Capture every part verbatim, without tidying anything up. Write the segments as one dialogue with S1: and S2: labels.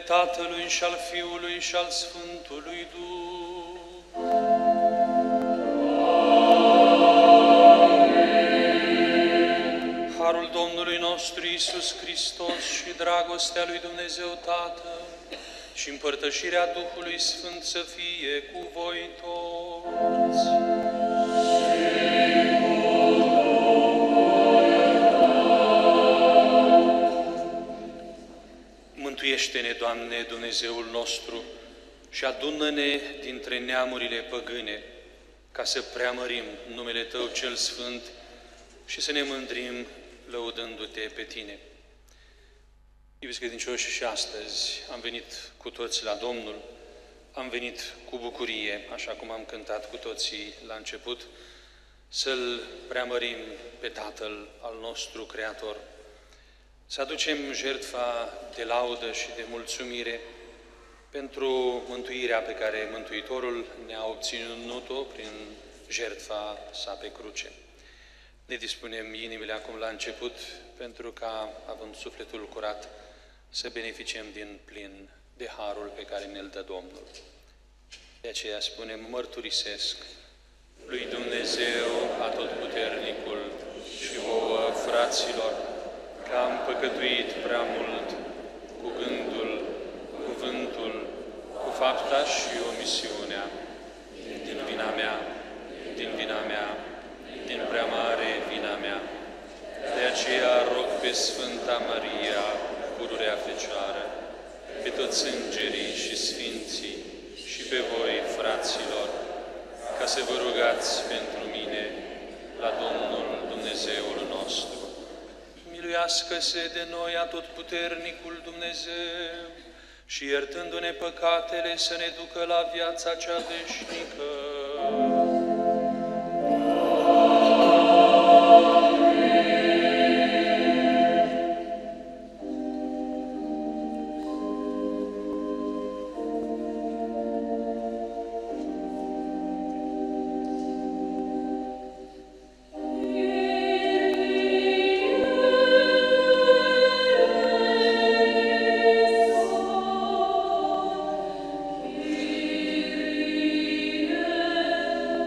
S1: Tatălui și al Fiului și al Sfântului Duh. Amin. Harul Domnului nostru Iisus Hristos și dragostea lui Dumnezeu Tatăl și împărtășirea Duhului Sfânt să fie cu voi toți. Mântuiește-ne, Doamne, Dumnezeul nostru, și adună-ne dintre neamurile păgâne, ca să preamărim numele Tău cel Sfânt și să ne mândrim lăudându-Te pe Tine. Iubiți credincioși, și astăzi am venit cu toți la Domnul, am venit cu bucurie, așa cum am cântat cu toții la început, să-L preamărim pe Tatăl al nostru Creator, să aducem jertfa de laudă și de mulțumire pentru mântuirea pe care Mântuitorul ne-a obținut-o prin jertfa sa pe cruce. Ne dispunem inimile acum la început pentru ca, având sufletul curat, să beneficiem din plin de harul pe care ne-l dă Domnul. De aceea spunem, mărturisesc lui Dumnezeu Atotputernicul și vouă, fraților, că am păcătuit prea mult cu gândul, cuvântul, cu fapta și omisiunea, din vina mea, din vina mea, din prea mare vina mea. De aceea rog pe Sfânta Maria, pururea Fecioară, pe toți îngerii și sfinții și pe voi, fraților, ca să vă rugați pentru mine la Domnul Dumnezeul nostru. Miluiască-se de noi Atotputernicul Dumnezeu și, iertându-ne păcatele, să ne ducă la viața cea veșnică.
S2: Amin.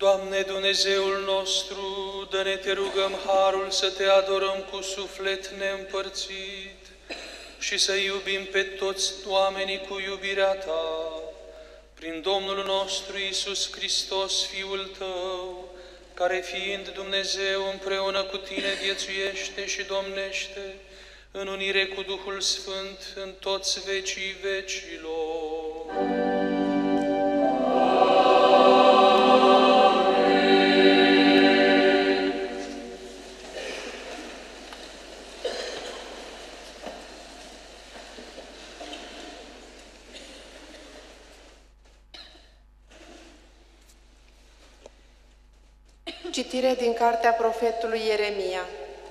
S1: Doamne Dumnezeul nostru, dă-ne, te rugăm, harul să te adorăm cu suflet neîmpărțit și să iubim pe toți oamenii cu iubirea Ta, prin Domnul nostru Iisus Hristos, Fiul Tău, care fiind Dumnezeu împreună cu Tine viețuiește și domnește în unire cu Duhul Sfânt în toți vecii vecilor.
S2: Citire din cartea profetului Ieremia.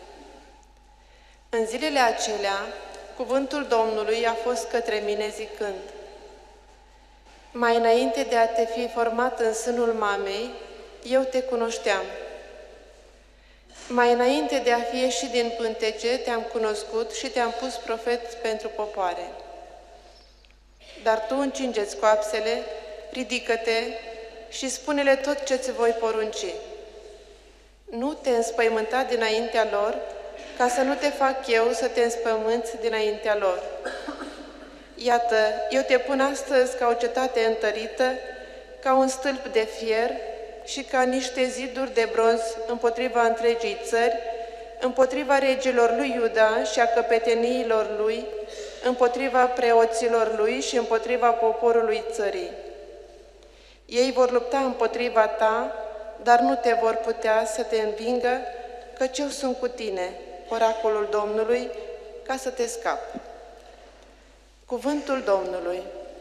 S2: În zilele acelea, cuvântul Domnului a fost către mine zicând: mai înainte de a te fi format în sânul mamei, eu te cunoșteam. Mai înainte de a fi ieșit din pântece, te-am cunoscut și te-am pus profet pentru popoare. Dar tu încinge-ți coapsele, ridică-te și spune-le tot ce-ți voi porunci. Nu te înspăimânta dinaintea lor, ca să nu te fac eu să te înspăimânți dinaintea lor. Iată, eu te pun astăzi ca o cetate întărită, ca un stâlp de fier și ca niște ziduri de bronz împotriva întregii țări, împotriva regilor lui Iuda și a căpeteniilor lui, împotriva preoților lui și împotriva poporului țării. Ei vor lupta împotriva ta, dar nu te vor putea să te învingă, căci eu sunt cu tine, oracolul Domnului, ca să te scapi. Cuvântul Domnului.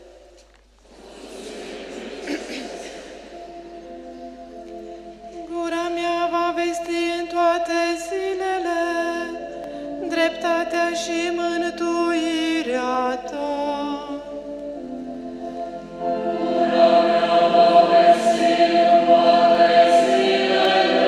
S2: Gura mea va vesti în toate zilele dreptatea și mântuirea ta. Gura mea va vesti în toate zilele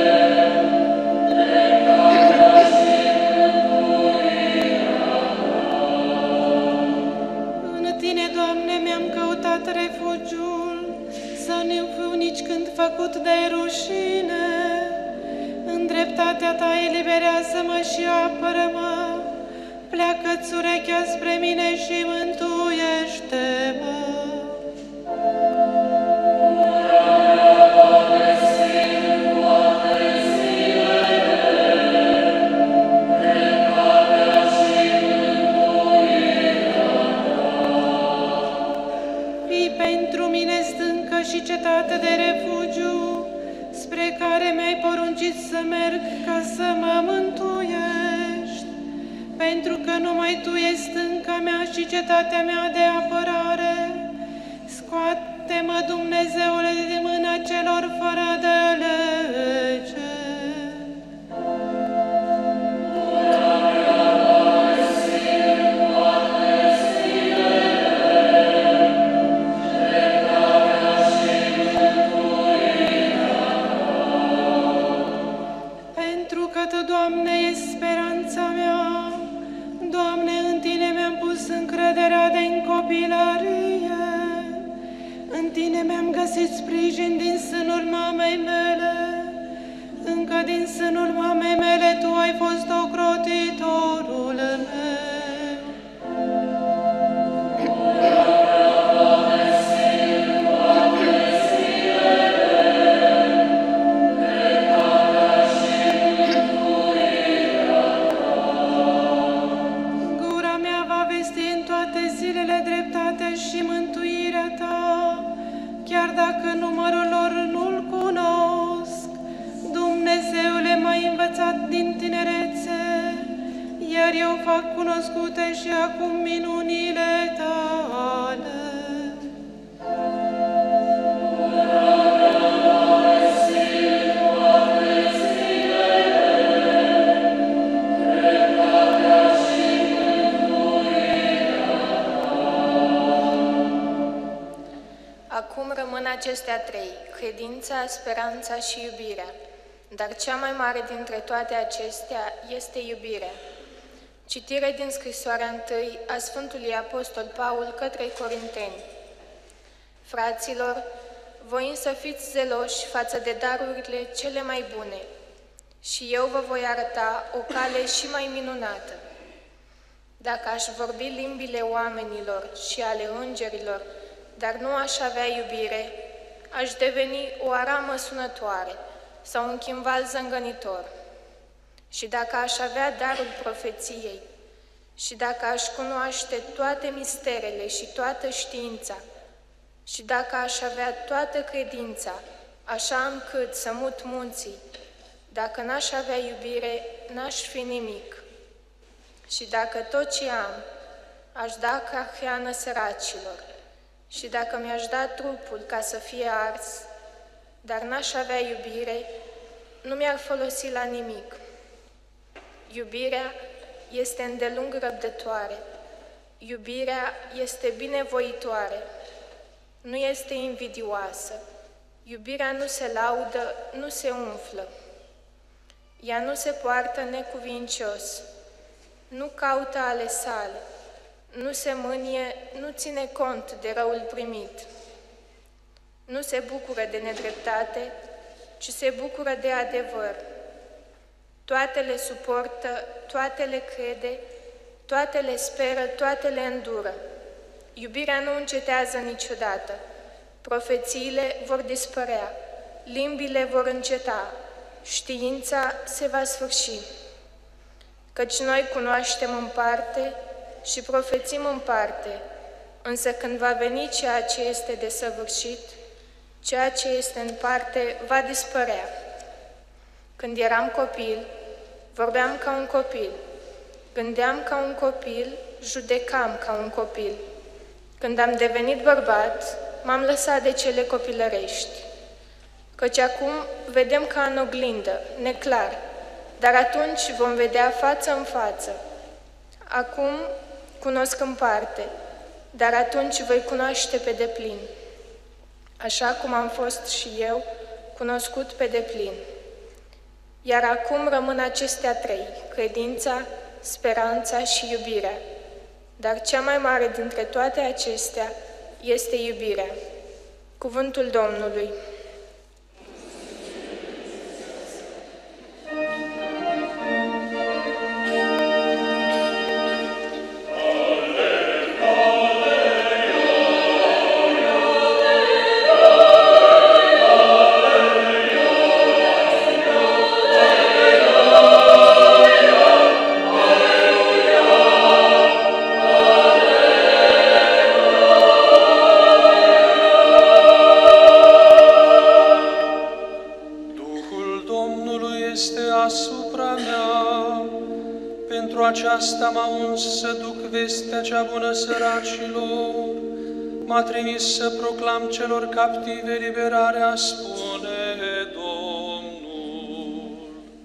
S2: dreptatea și mântuirea ta. În Tine, Doamne, mi-am căutat refugiul, să nu fiu nici când făcut de rușine. În dreptatea Ta eliberează-mă și apără-mă, pleacă-ți urechea spre mine și mântuiește-mă. Fii pentru mine stâncă și cetate de refugiu, spre care mi-ai poruncit să merg ca să mă mântuiești, pentru că numai Tu ești stânca mea și cetatea mea de apărare. Scoate-mă, Dumnezeule, de mâna celor fără de lege. Doamne, ești speranța mea, Doamne, în Tine mi-am pus încrederea de-n copilărie, în Tine mi-am găsit sprijin din sânul mamei mele, încă din sânul mamei mele Tu ai fost ocrotitorul meu. Și mântuirea Ta, chiar dacă numărul lor nu-l cunosc. Dumnezeule, m-ai învățat din tinerețe, iar eu fac cunoscute și acum minunile Tale.
S3: Acum rămân acestea trei, credința, speranța și iubirea. Dar cea mai mare dintre toate acestea este iubirea. Citire din scrisoarea întâi a Sfântului Apostol Paul către Corinteni. Fraților, voi însă fiți zeloși față de darurile cele mai bune și eu vă voi arăta o cale și mai minunată. Dacă aș vorbi limbile oamenilor și ale îngerilor, dar nu aș avea iubire, aș deveni o aramă sunătoare sau un chimval zângănitor. Și dacă aș avea darul profeției și dacă aș cunoaște toate misterele și toată știința și dacă aș avea toată credința, așa încât să mut munții, dacă n-aș avea iubire, n-aș fi nimic. Și dacă tot ce am, aș da ca hrană săracilor, și dacă mi-aș da trupul ca să fie ars, dar n-aș avea iubire, nu mi-ar folosi la nimic. Iubirea este îndelung răbdătoare, iubirea este binevoitoare, nu este invidioasă, iubirea nu se laudă, nu se umflă, ea nu se poartă necuvincios, nu caută ale sale, nu se mânie, nu ține cont de răul primit, nu se bucură de nedreptate, ci se bucură de adevăr. Toate le suportă, toate le crede, toate le speră, toate le îndură. Iubirea nu încetează niciodată. Profețiile vor dispărea, limbile vor înceta, știința se va sfârși. Căci noi cunoaștem în parte și profețim în parte, însă când va veni ceea ce este desăvârșit, ceea ce este în parte va dispărea. Când eram copil, vorbeam ca un copil, gândeam ca un copil, judecam ca un copil. Când am devenit bărbat, m-am lăsat de cele copilărești. Căci acum vedem ca în oglindă, neclar, dar atunci vom vedea față în față. Acum cunosc în parte, dar atunci voi cunoaște pe deplin, așa cum am fost și eu cunoscut pe deplin. Iar acum rămân acestea trei, credința, speranța și iubirea. Dar cea mai mare dintre toate acestea este iubirea. Cuvântul Domnului.
S1: Aceasta m-a uns să duc vestea cea bună săracilor, m-a trimis să proclam celor captive liberarea, spune Domnul.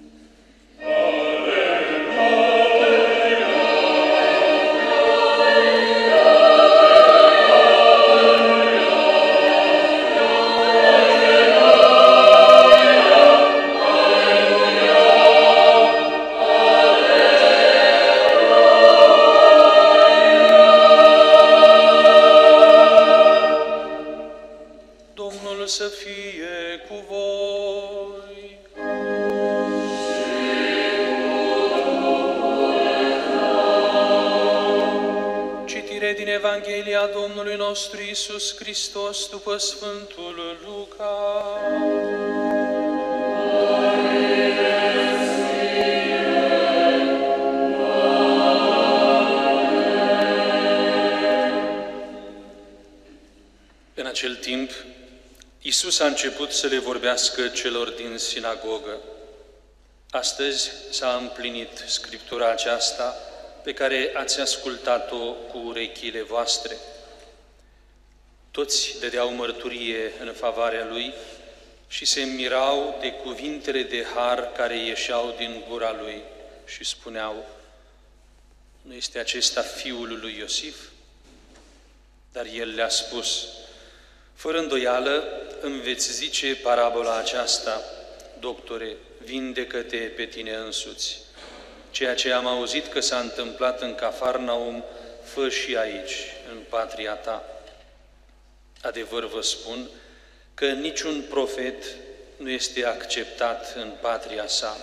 S1: Să fie cu voi. Citire din Evanghelia Domnului nostru Iisus Hristos după Sfântul Luca. În acel timp, Iisus a început să le vorbească celor din sinagogă. Astăzi s-a împlinit Scriptura aceasta pe care ați ascultat-o cu urechile voastre. Toți dădeau mărturie în favoarea Lui și se mirau de cuvintele de har care ieșeau din gura Lui și spuneau: nu este acesta fiul lui Iosif? Dar El le-a spus: fără îndoială îmi veți zice parabola aceasta: doctore, vindecă-te pe tine însuți. Ceea ce am auzit că s-a întâmplat în Cafarnaum, fă și aici, în patria ta. Adevăr vă spun că niciun profet nu este acceptat în patria sa.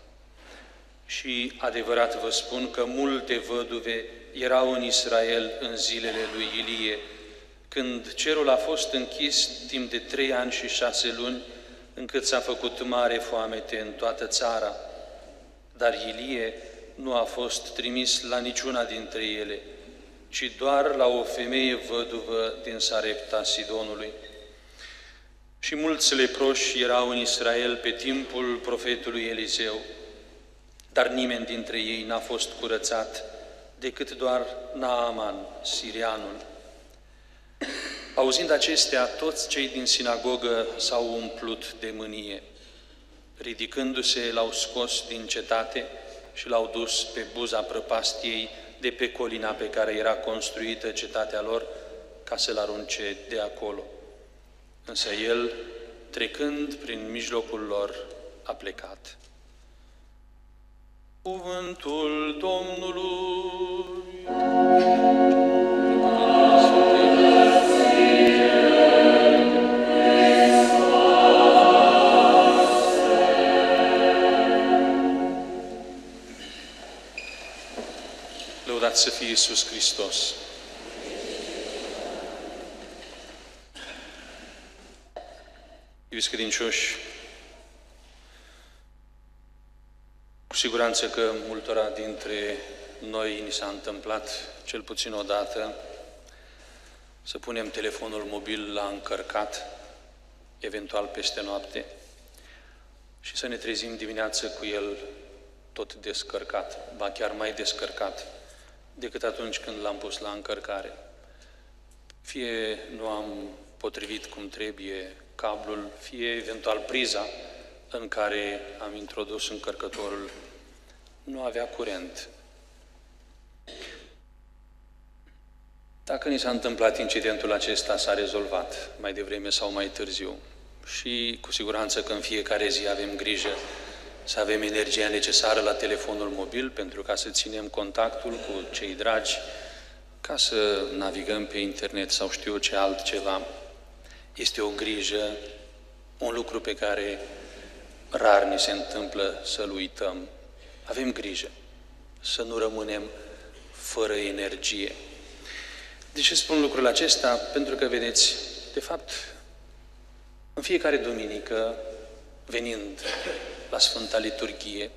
S1: Și adevărat vă spun că multe văduve erau în Israel în zilele lui Ilie, când cerul a fost închis timp de trei ani și șase luni, încât s-a făcut mare foamete în toată țara. Dar Ilie nu a fost trimis la niciuna dintre ele, ci doar la o femeie văduvă din Sarepta Sidonului. Și mulți leproși erau în Israel pe timpul profetului Eliseu, dar nimeni dintre ei n-a fost curățat, decât doar Naaman, sirianul. Auzind acestea, toți cei din sinagogă s-au umplut de mânie. Ridicându-se, l-au scos din cetate și l-au dus pe buza prăpastiei de pe colina pe care era construită cetatea lor, ca să-l arunce de acolo. Însă el, trecând prin mijlocul lor, a plecat. Cuvântul Domnului. Lăudat să fie Iisus Hristos! Iubiți credincioși, cu siguranță că multora dintre noi ni s-a întâmplat, cel puțin odată, să punem telefonul mobil la încărcat, eventual peste noapte, și să ne trezim dimineață cu el tot descărcat, ba chiar mai descărcat decât atunci când l-am pus la încărcare. Fie nu am potrivit cum trebuie cablul, fie eventual priza în care am introdus încărcătorul nu avea curent. Dacă ni s-a întâmplat incidentul acesta, s-a rezolvat mai devreme sau mai târziu. Și cu siguranță că în fiecare zi avem grijă să avem energia necesară la telefonul mobil pentru ca să ținem contactul cu cei dragi, ca să navigăm pe internet sau știu eu ce altceva. Este o grijă, un lucru pe care rar ni se întâmplă să-l uităm. Avem grijă să nu rămânem fără energie. De ce spun lucrul acesta? Pentru că, vedeți, de fapt, în fiecare duminică, venind la Sfânta Liturghie,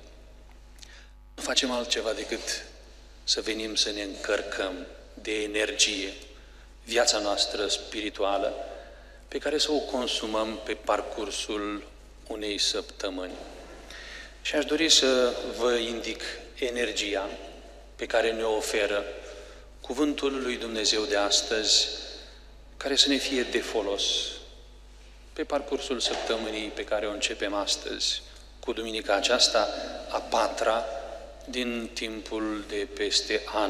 S1: nu facem altceva decât să venim să ne încărcăm de energie viața noastră spirituală, pe care să o consumăm pe parcursul unei săptămâni. Și aș dori să vă indic energia pe care ne-o oferă Cuvântul lui Dumnezeu de astăzi, care să ne fie de folos pe parcursul săptămânii pe care o începem astăzi, cu duminica aceasta, a patra din timpul de peste an.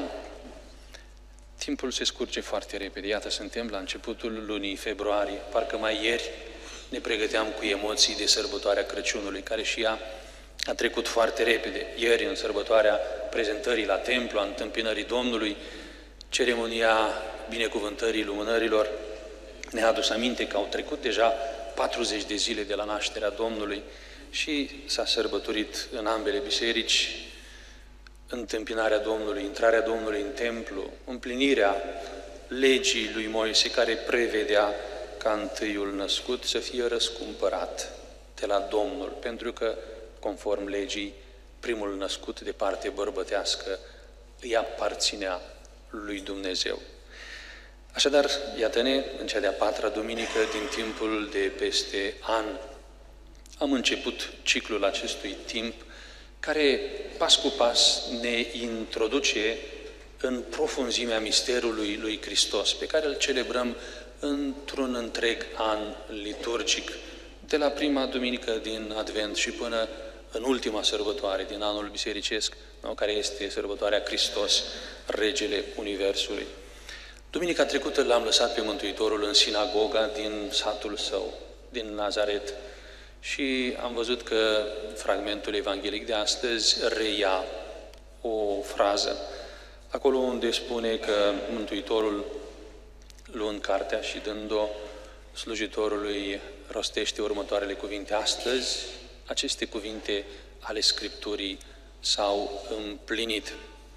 S1: Timpul se scurge foarte repede. Iată, suntem la începutul lunii februarie. Parcă mai ieri ne pregăteam cu emoții de sărbătoarea Crăciunului, care și ea a trecut foarte repede. Ieri, în sărbătoarea prezentării la templu, a întâmpinării Domnului, ceremonia binecuvântării lumânărilor ne-a adus aminte că au trecut deja patruzeci de zile de la nașterea Domnului și s-a sărbătorit în ambele biserici întâmpinarea Domnului, intrarea Domnului în templu, împlinirea legii lui Moise care prevedea ca întâiul născut să fie răscumpărat de la Domnul, pentru că, conform legii, primul născut de parte bărbătească îi aparținea lui Dumnezeu. Așadar, iată-ne, în cea de-a patra duminică din timpul de peste an, am început ciclul acestui timp care, pas cu pas, ne introduce în profunzimea misterului lui Hristos, pe care îl celebrăm într-un întreg an liturgic, de la prima duminică din Advent și până în ultima sărbătoare din anul bisericesc, care este sărbătoarea Hristos, Regele Universului. Duminica trecută l-am lăsat pe Mântuitorul în sinagoga din satul său, din Nazaret, și am văzut că fragmentul evanghelic de astăzi reia o frază, acolo unde spune că Mântuitorul, luând cartea și dând-o slujitorului rostește următoarele cuvinte. Astăzi, aceste cuvinte ale Scripturii s-au împlinit.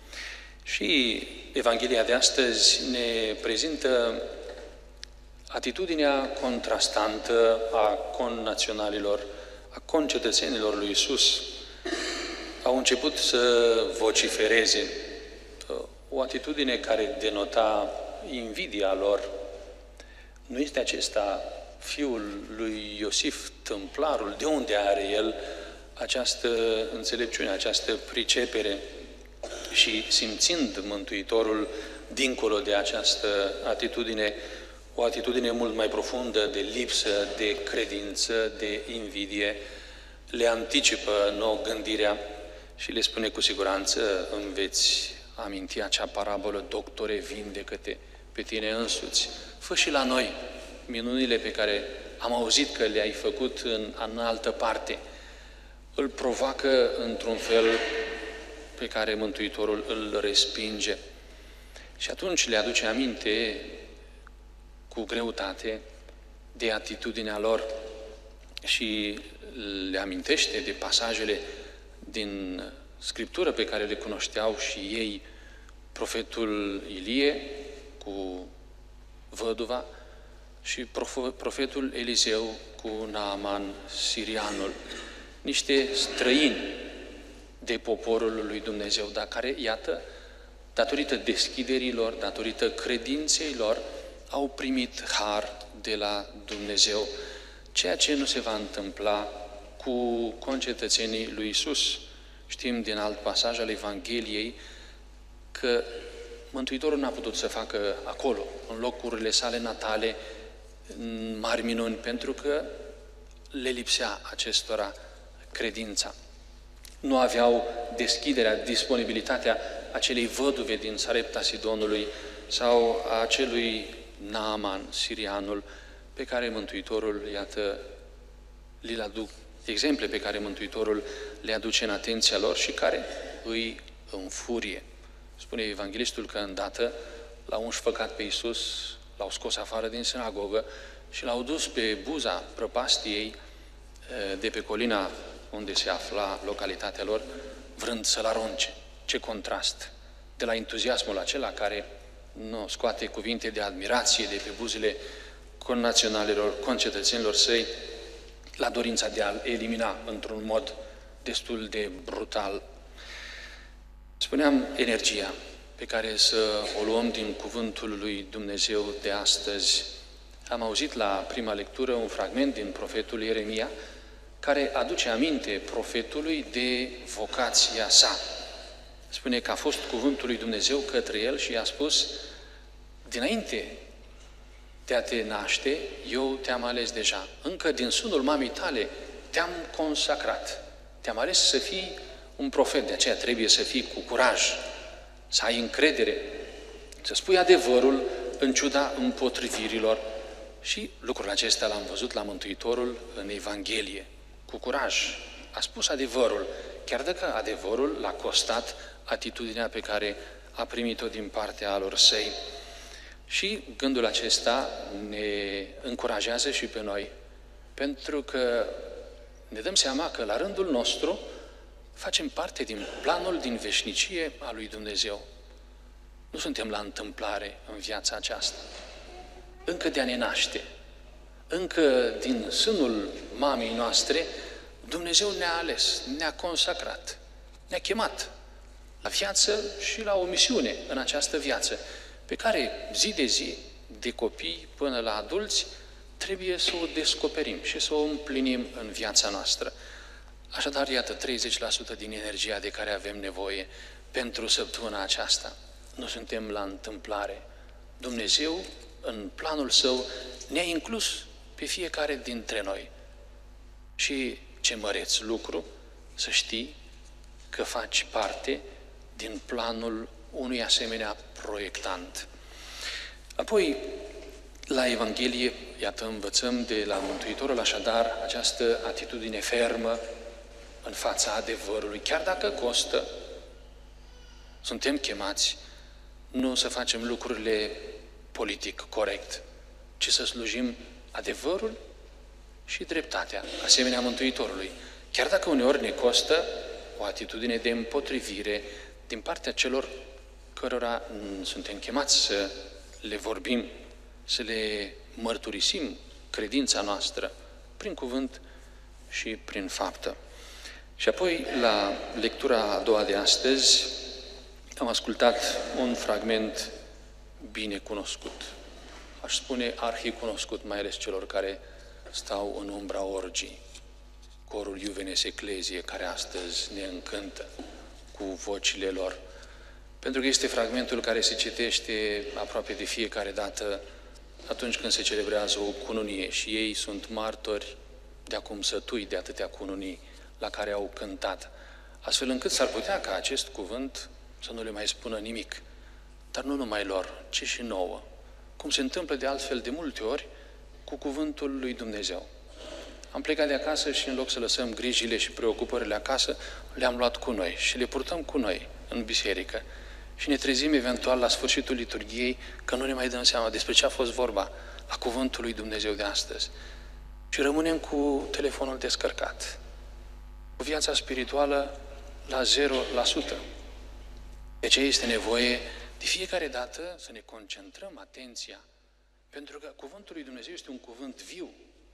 S1: Și Evanghelia de astăzi ne prezintă atitudinea contrastantă a connaționalilor, a concetățenilor lui Iisus. Au început să vocifereze, o atitudine care denota invidia lor. Nu este acesta fiul lui Iosif, tâmplarul? De unde are el această înțelepciune, această pricepere? Și simțind Mântuitorul dincolo de această atitudine, o atitudine mult mai profundă de lipsă, de credință, de invidie, le anticipă nouă gândirea și le spune cu siguranță: îmi veți aminti acea parabolă, doctore, vindecă-te pe tine însuți. Fă și la noi minunile pe care am auzit că le-ai făcut în, în altă parte. Îl provoacă într-un fel pe care Mântuitorul îl respinge. Și atunci le aduce aminte cu greutate de atitudinea lor și le amintește de pasajele din Scriptură pe care le cunoșteau și ei, profetul Ilie cu văduva și profetul Eliseu cu Naaman sirianul, niște străini de poporul lui Dumnezeu, dar care, iată, datorită deschiderilor, datorită credinței lor, au primit har de la Dumnezeu, ceea ce nu se va întâmpla cu concetățenii lui Iisus. Știm din alt pasaj al Evangheliei că Mântuitorul n-a putut să facă acolo, în locurile sale natale, mari minuni, pentru că le lipsea acestora credința. Nu aveau deschiderea, disponibilitatea acelei văduve din Sarepta Sidonului sau a acelui Naaman, sirianul, pe care Mântuitorul, iată, li-l aduc, exemple pe care Mântuitorul le aduce în atenția lor și care îi înfurie. Spune evanghelistul că îndată l-au înșfăcat pe Iisus, l-au scos afară din sinagogă și l-au dus pe buza prăpastiei de pe colina unde se afla localitatea lor, vrând să-l arunce. Ce contrast! De la entuziasmul acela care nu scoate cuvinte de admirație de pe buzele connaționalilor, concetățenilor săi, la dorința de a-l elimina într-un mod destul de brutal. Spuneam energia pe care să o luăm din cuvântul lui Dumnezeu de astăzi. Am auzit la prima lectură un fragment din profetul Ieremia care aduce aminte profetului de vocația sa. Spune că a fost cuvântul lui Dumnezeu către el și i-a spus: dinainte de a te naște, eu te-am ales deja. Încă din sânul mamei tale te-am consacrat. Te-am ales să fii un profet, de aceea trebuie să fii cu curaj, să ai încredere, să spui adevărul în ciuda împotrivirilor. Și lucrul acesta l-am văzut la Mântuitorul în Evanghelie. Cu curaj a spus adevărul, chiar dacă adevărul l-a costat atitudinea pe care a primit-o din partea alor săi. Și gândul acesta ne încurajează și pe noi, pentru că ne dăm seama că la rândul nostru facem parte din planul din veșnicie a lui Dumnezeu. Nu suntem la întâmplare în viața aceasta. Încă de a ne naște, încă din sânul mamei noastre, Dumnezeu ne-a ales, ne-a consacrat, ne-a chemat la viață și la o misiune în această viață, pe care zi de zi, de copii până la adulți, trebuie să o descoperim și să o împlinim în viața noastră. Așadar, iată, treizeci la sută din energia de care avem nevoie pentru săptămâna aceasta. Nu suntem la întâmplare. Dumnezeu, în planul Său, ne-a inclus pe fiecare dintre noi. Și ce măreț lucru să știi că faci parte din planul unui asemenea proiectant. Apoi, la Evanghelie, iată, învățăm de la Mântuitorul, așadar, această atitudine fermă în fața adevărului, chiar dacă costă. Suntem chemați nu să facem lucrurile politic corect, ci să slujim adevărul și dreptatea, asemenea Mântuitorului. Chiar dacă uneori ne costă o atitudine de împotrivire din partea celor cărora suntem chemați să le vorbim, să le mărturisim credința noastră prin cuvânt și prin faptă. Și apoi, la lectura a doua de astăzi, am ascultat un fragment bine cunoscut. Aș spune arhicunoscut, mai ales celor care stau în umbra orgii. Corul Juvenes Ecclesiae, care astăzi ne încântă cu vocile lor. Pentru că este fragmentul care se citește aproape de fiecare dată atunci când se celebrează o cununie și ei sunt martori de acum sătui de atâtea cununii la care au cântat, astfel încât s-ar putea ca acest cuvânt să nu le mai spună nimic, dar nu numai lor, ci și nouă, cum se întâmplă de altfel de multe ori cu cuvântul lui Dumnezeu. Am plecat de acasă și în loc să lăsăm grijile și preocupările acasă, le-am luat cu noi și le purtăm cu noi în biserică. Și ne trezim eventual la sfârșitul liturghiei că nu ne mai dăm seama despre ce a fost vorba la cuvântul lui Dumnezeu de astăzi. Și rămânem cu telefonul descărcat, cu viața spirituală la zero la sută. De aceea este nevoie de fiecare dată să ne concentrăm atenția, pentru că cuvântul lui Dumnezeu este un cuvânt viu,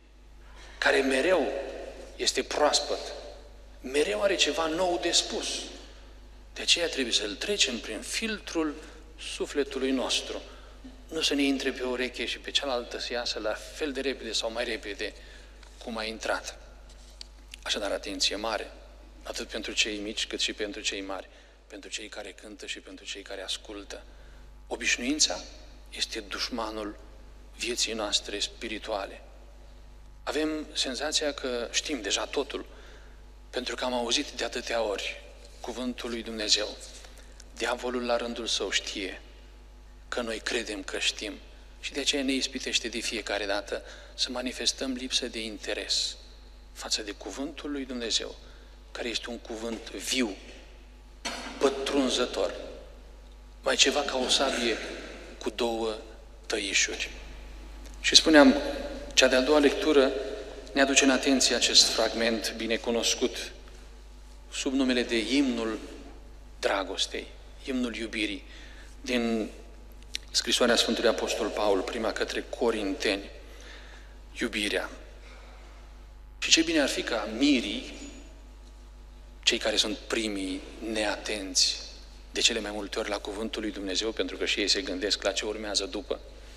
S1: care mereu este proaspăt, mereu are ceva nou de spus. De aceea trebuie să-l trecem prin filtrul sufletului nostru, nu să ne intre pe o ureche și pe cealaltă să iasă la fel de repede sau mai repede cum a intrat. Așadar, atenție mare, atât pentru cei mici cât și pentru cei mari, pentru cei care cântă și pentru cei care ascultă. Obișnuința este dușmanul vieții noastre spirituale. Avem senzația că știm deja totul, pentru că am auzit de atâtea ori cuvântul lui Dumnezeu. Diavolul la rândul său știe că noi credem că știm și de aceea ne ispitește de fiecare dată să manifestăm lipsă de interes față de cuvântul lui Dumnezeu, care este un cuvânt viu, pătrunzător, mai ceva ca o sabie cu două tăișuri. Și spuneam, cea de-a doua lectură ne aduce în atenție acest fragment binecunoscut sub numele de imnul dragostei, imnul iubirii, din scrisoarea Sfântului Apostol Paul, prima către Corinteni, iubirea. Și ce bine ar fi ca mirii, cei care sunt primii neatenți de cele mai multe ori la cuvântul lui Dumnezeu, pentru că și ei se gândesc la ce urmează după,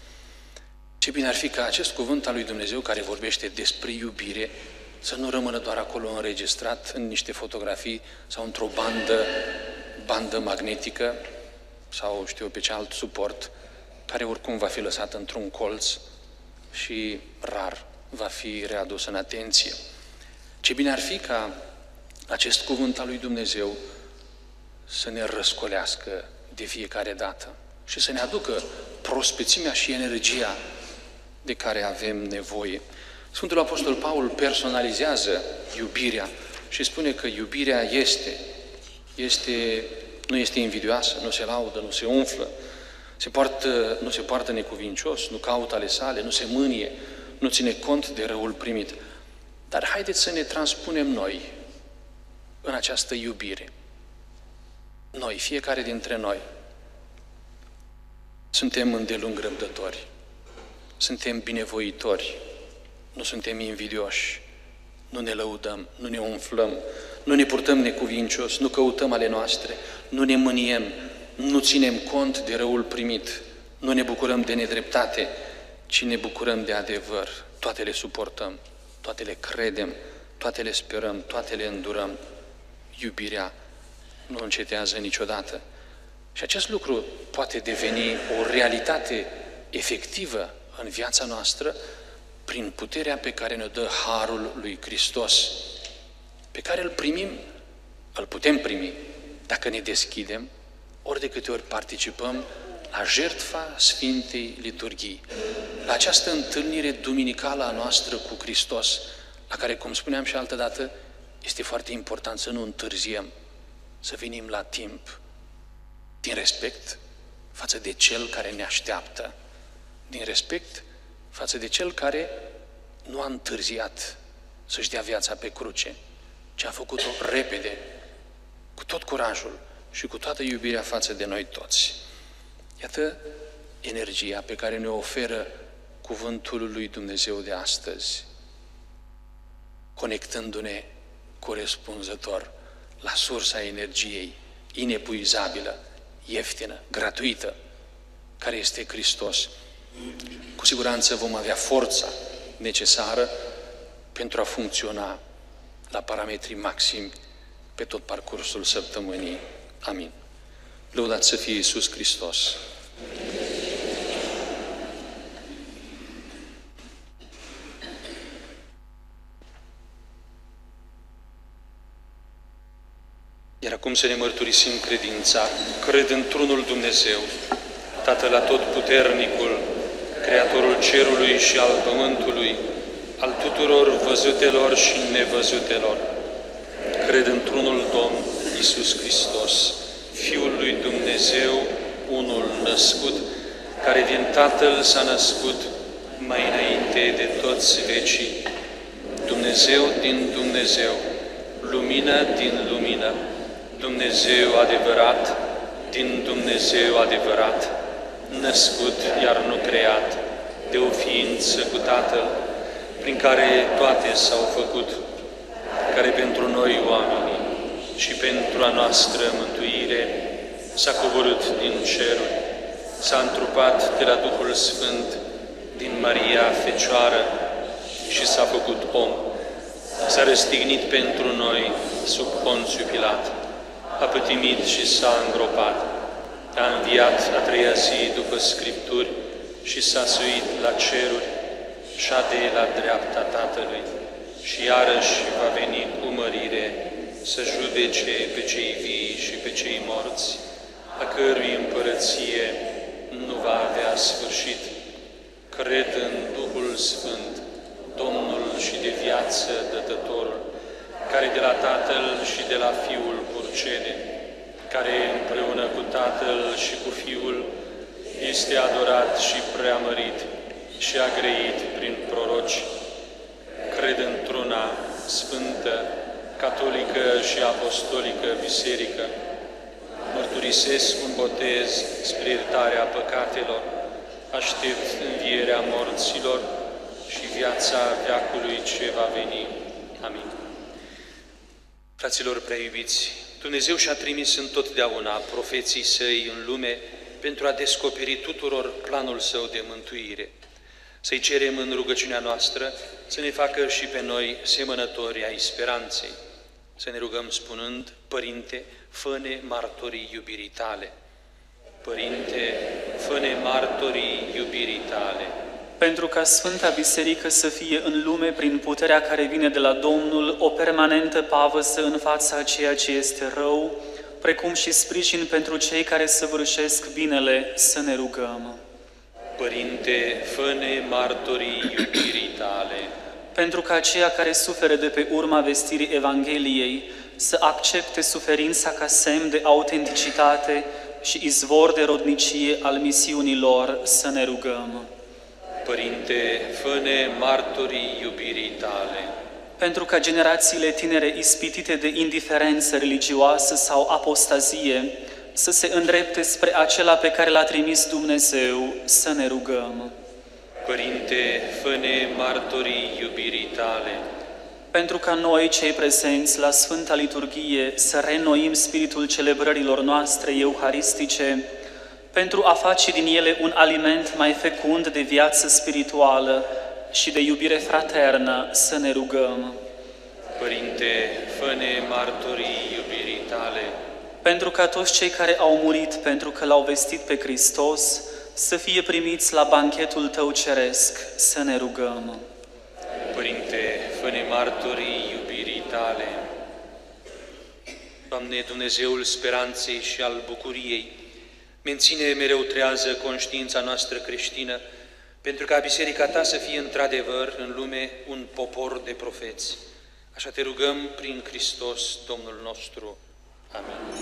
S1: ce bine ar fi ca acest cuvânt al lui Dumnezeu care vorbește despre iubire să nu rămână doar acolo înregistrat în niște fotografii sau într-o bandă, bandă magnetică sau știu pe ce alt suport, care oricum va fi lăsat într-un colț și rar va fi readus în atenție. Ce bine ar fi ca acest cuvânt al lui Dumnezeu să ne răscolească de fiecare dată și să ne aducă prospețimea și energia de care avem nevoie. Sfântul Apostol Paul personalizează iubirea și spune că iubirea este, este, nu este invidioasă, nu se laudă, nu se umflă, se poartă, nu se poartă necuvincios, nu caută ale sale, nu se mânie, nu ține cont de răul primit. Dar haideți să ne transpunem noi în această iubire. Noi, fiecare dintre noi, suntem îndelung răbdători, suntem binevoitori, nu suntem invidioși, nu ne lăudăm, nu ne umflăm, nu ne purtăm necuvincios, nu căutăm ale noastre, nu ne mâniem, nu ținem cont de răul primit, nu ne bucurăm de nedreptate, ci ne bucurăm de adevăr. Toate le suportăm, toate le credem, toate le sperăm, toate le îndurăm. Iubirea nu încetează niciodată. Și acest lucru poate deveni o realitate efectivă în viața noastră prin puterea pe care ne dă harul lui Hristos, pe care îl primim, îl putem primi dacă ne deschidem, ori de câte ori participăm la jertfa Sfintei Liturghii, la această întâlnire duminicală a noastră cu Hristos, la care, cum spuneam și altădată, este foarte important să nu întârziem, să venim la timp, din respect față de Cel care ne așteaptă, din respect față de Cel care nu a întârziat să-și dea viața pe cruce, ci a făcut-o repede, cu tot curajul și cu toată iubirea față de noi toți. Iată energia pe care ne oferă cuvântul lui Dumnezeu de astăzi, conectându-ne corespunzător la sursa energiei inepuizabilă, ieftină, gratuită, care este Hristos. Cu siguranță vom avea forța necesară pentru a funcționa la parametrii maximi pe tot parcursul săptămânii. Amin. Lăudați să fie Iisus Hristos! Iar acum să ne mărturisim credința. Cred într-unul Dumnezeu, Tatăl Atotputernicul, Creatorul cerului și al pământului, al tuturor văzutelor și nevăzutelor. Cred într-unul Domn, Iisus Hristos, Fiul lui Dumnezeu, unul născut, care din Tatăl s-a născut mai înainte de toți vecii. Dumnezeu din Dumnezeu, lumină din lumină, Dumnezeu adevărat din Dumnezeu adevărat, născut, iar nu creat, de o ființă cu Tatăl, prin care toate s-au făcut, care pentru noi oamenii și pentru a noastră mântuire s-a coborât din ceruri, s-a întrupat de la Duhul Sfânt din Maria Fecioară și s-a făcut om. S-a răstignit pentru noi sub Ponțiu Pilat, a pătimit și s-a îngropat, a înviat a treia zi după Scripturi și s-a suit la ceruri, șade la dreapta Tatălui și iarăși va veni cu mărire să judece pe cei vii și pe cei morți, a cărui împărăție nu va avea sfârșit. Cred în Duhul Sfânt, Domnul și de viață Dătătorul, care de la Tatăl și de la Fiul purcede, care împreună cu Tatăl și cu Fiul este adorat și preamărit și a grăit prin proroci. Cred într-una sfântă, catolică și apostolică biserică. Mărturisesc un botez spre iertarea păcatelor, aștept învierea morților și viața veacului ce va veni. Amin. Fraților prea iubiți, Dumnezeu și-a trimis întotdeauna profeții Săi în lume pentru a descoperi tuturor planul Său de mântuire. Să-i cerem în rugăciunea noastră să ne facă și pe noi semănători ai speranței. Să ne rugăm spunând: Părinte, fă-ne martorii iubirii Tale. Părinte, fă-ne martorii iubirii Tale.
S4: Pentru ca Sfânta Biserică să fie în lume, prin puterea care vine de la Domnul, o permanentă pavăsă în fața a ceea ce este rău, precum și sprijin pentru cei care săvârșesc binele, să ne rugăm.
S1: Părinte, fă-ne martorii iubirii Tale.
S4: Pentru ca aceia care suferă de pe urma vestirii Evangheliei să accepte suferința ca semn de autenticitate și izvor de rodnicie al misiunii lor, să ne rugăm.
S1: Părinte, fă-ne martorii iubirii Tale.
S4: Pentru ca generațiile tinere ispitite de indiferență religioasă sau apostazie să se îndrepte spre acela pe care l-a trimis Dumnezeu, să ne rugăm.
S1: Părinte, fă-ne martorii iubirii Tale.
S4: Pentru ca noi, cei prezenți la Sfânta Liturghie, să reînnoim spiritul celebrărilor noastre euharistice, pentru a face din ele un aliment mai fecund de viață spirituală și de iubire fraternă, să ne rugăm.
S1: Părinte, fă-ne martorii iubirii Tale.
S4: Pentru ca toți cei care au murit pentru că l-au vestit pe Hristos să fie primiți la banchetul Tău ceresc, să ne rugăm.
S1: Părinte, fă-ne martorii iubirii Tale. Doamne, Dumnezeul speranței și al bucuriei, menține mereu trează conștiința noastră creștină, pentru ca Biserica Ta să fie într-adevăr în lume un popor de profeți. Așa Te rugăm prin Hristos, Domnul nostru. Amin.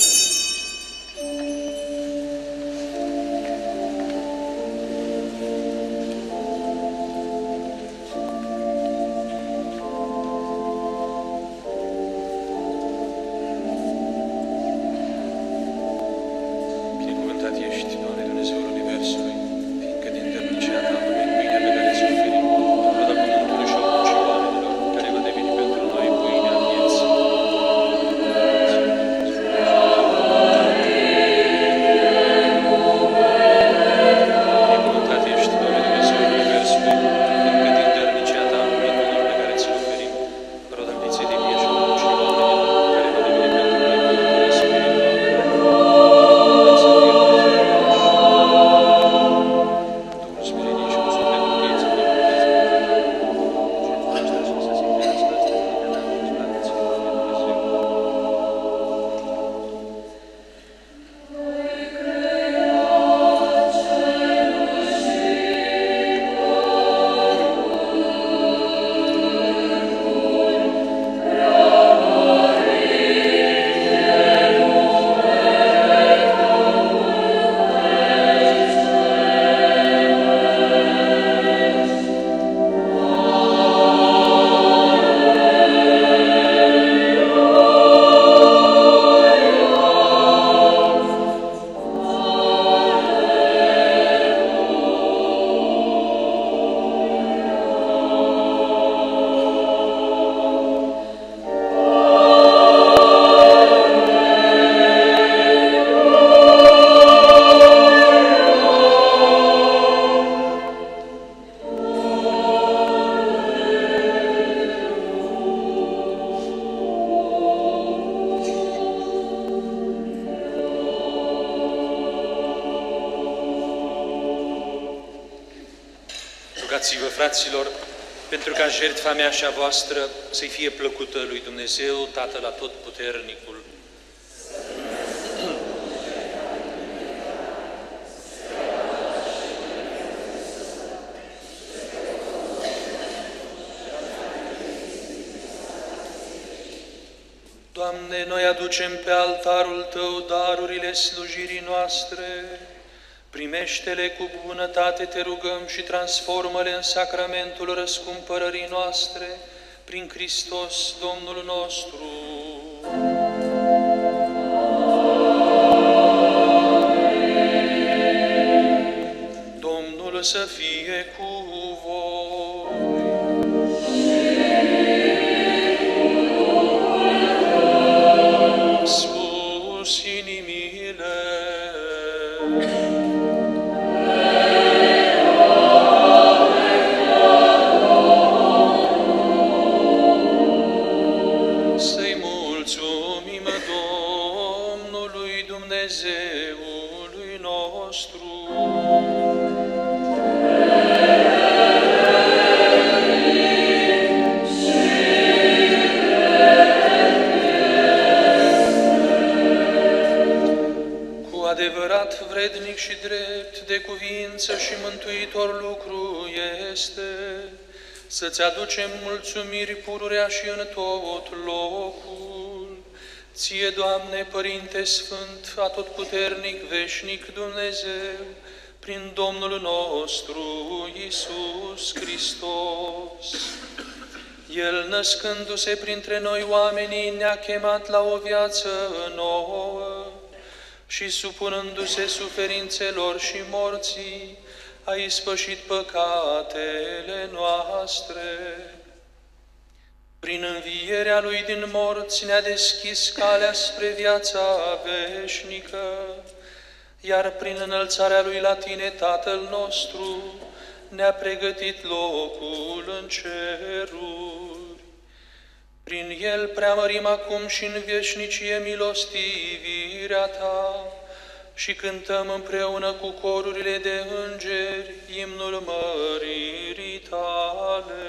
S1: Rugați-vă, fraților, pentru ca jertfa mea și a voastră să-i fie plăcută lui Dumnezeu, Tatăl Atotputernicul. Doamne, noi aducem pe altarul Tău darurile slujirii noastre. Primește-le cu bunătate, te rugăm, și transformă-le în sacramentul răscumpărării noastre, prin Hristos Domnul nostru. Domnul să fie cu voi. Sus inimile. Să-i mulțumim Domnului Dumnezeului nostru. Adevărat, vrednic și drept de cuvință și mântuitor lucru este să-ți aducem mulțumiri pururea și în tot locul. Ție, Doamne, Părinte Sfânt, atotputernic, veșnic Dumnezeu, prin Domnul nostru Iisus Hristos. El, născându-se printre noi oamenii, ne-a chemat la o viață nouă, și supunându-se suferințelor și morții, a ispășit păcatele noastre. Prin învierea Lui din morți ne-a deschis calea spre viața veșnică, iar prin înălțarea Lui la Tine, Tatăl nostru, ne-a pregătit locul în ceruri. Prin El preamărim acum și în veșnicie milostivirea Ta și cântăm împreună cu corurile de îngeri imnul măririi Tale.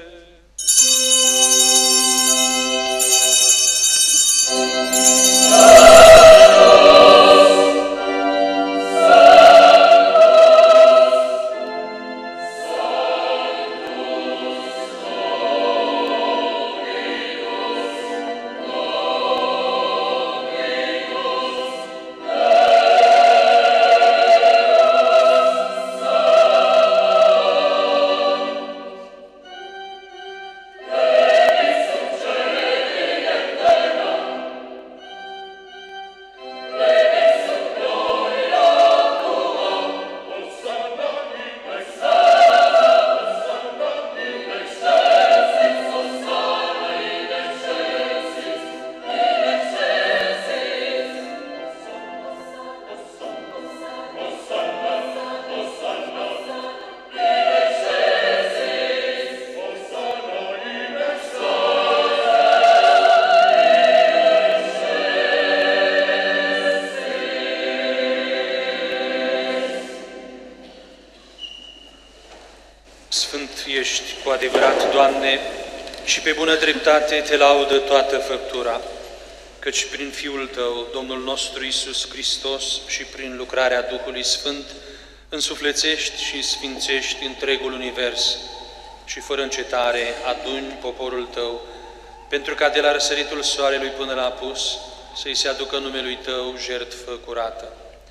S1: Cu adevărat, Doamne, și pe bună dreptate Te laudă toată făptura, căci prin Fiul Tău, Domnul nostru Iisus Hristos, și prin lucrarea Duhului Sfânt, însuflețești și sfințești întregul univers și fără încetare aduni poporul Tău, pentru ca de la răsăritul soarelui până la apus să-i se aducă numelui Tău jertfă curată.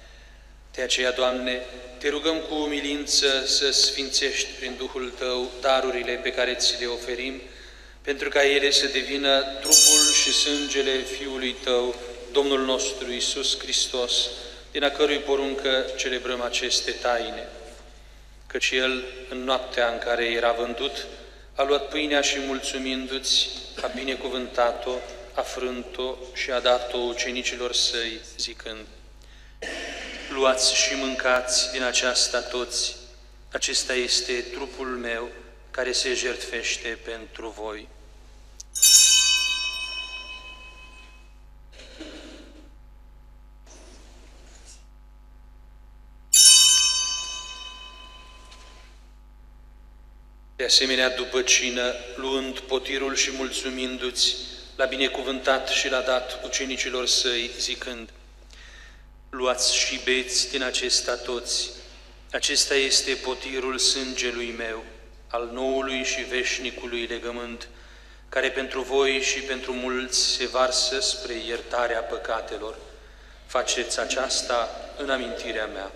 S1: De aceea, Doamne, Te rugăm cu umilință să sfințești prin Duhul Tău darurile pe care Ți le oferim, pentru ca ele să devină trupul și sângele Fiului Tău, Domnul nostru Iisus Hristos, din a cărui poruncă celebrăm aceste taine. Căci El, în noaptea în care era vândut, a luat pâinea și, mulțumindu-ți, a binecuvântat-o, a frânt-o și a dat-o ucenicilor Săi, zicând: luați și mâncați din aceasta toți, acesta este trupul meu care se jertfește pentru voi. asemenea, după cină, luând potirul și mulțumindu-ți, l-a binecuvântat și l-a dat ucenicilor săi, zicând: luați și beți din acesta toți, acesta este potirul sângelui meu, al noului și veșnicului legământ, care pentru voi și pentru mulți se varsă spre iertarea păcatelor. Faceți aceasta în amintirea mea.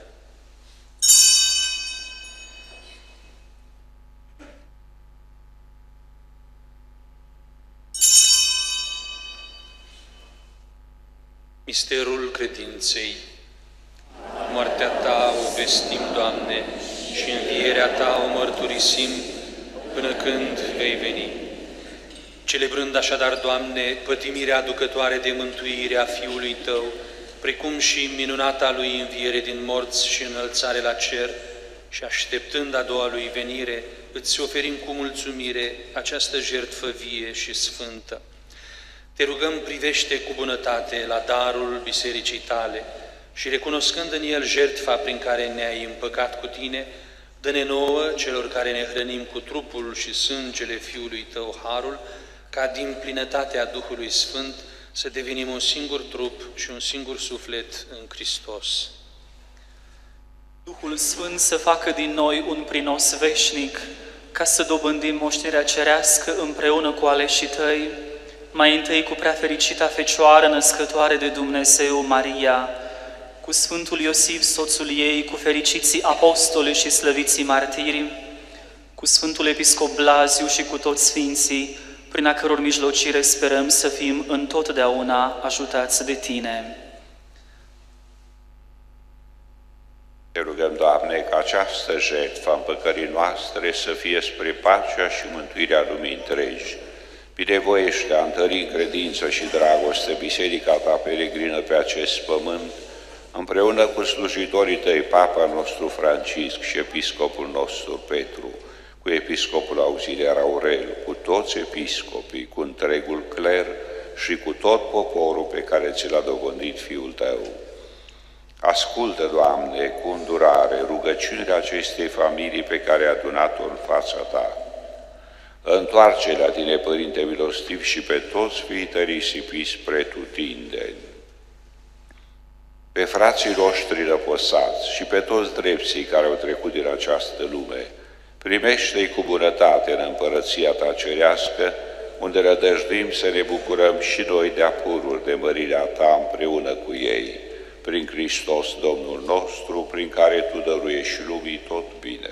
S1: Misterul credinței. Moartea Ta o vestim, Doamne, și învierea Ta o mărturisim până când vei veni. Celebrând așadar, Doamne, pătimirea aducătoare de mântuire a Fiului Tău, precum și minunata Lui înviere din morți și înălțare la cer, și așteptând a doua Lui venire, îți oferim cu mulțumire această jertfă vie și sfântă. Te rugăm, privește cu bunătate la darul Bisericii Tale și, recunoscând în el jertfa prin care ne-ai împăcat cu Tine, dă-ne nouă, celor care ne hrănim cu trupul și sângele Fiului Tău, harul, ca din plinătatea Duhului Sfânt să devenim un singur trup și un singur suflet în Hristos.
S4: Duhul Sfânt să facă din noi un prinos veșnic, ca să dobândim moștenirea cerească împreună cu aleșii Tăi, mai întâi cu preafericita Fecioară născătoare de Dumnezeu, Maria, cu Sfântul Iosif, soțul ei, cu fericiții apostoli și slăviții martiri, cu Sfântul Episcop Blaziu și cu toți sfinții, prin a căror mijlocire sperăm să fim întotdeauna ajutați de Tine.
S5: Te rugăm, Doamne, ca această jertfă a împăcării noastre să fie spre pacea și mântuirea lumii întregi. Binevoiește a întări în credință și dragoste Biserica Ta peregrină pe acest pământ, împreună cu slujitorii Tăi, Papa nostru Francisc și Episcopul nostru Petru, cu Episcopul Auxiliar Aurel, cu toți episcopii, cu întregul cler și cu tot poporul pe care Ți l-a dobândit Fiul Tău. Ascultă, Doamne, cu îndurare rugăciunile acestei familii pe care ai adunat-o în fața Ta. Întoarce la Tine, Părinte milostiv, și pe toți fiii Tăi risipiți spre Tutindeni, pe frații noștri răposați și pe toți drepții care au trecut din această lume, primește-i cu bunătate în împărăția Ta cerească, unde rădăjduim să ne bucurăm și noi de apururi de mărirea Ta împreună cu ei, prin Hristos Domnul nostru, prin care Tu dăruiești lumii tot binele.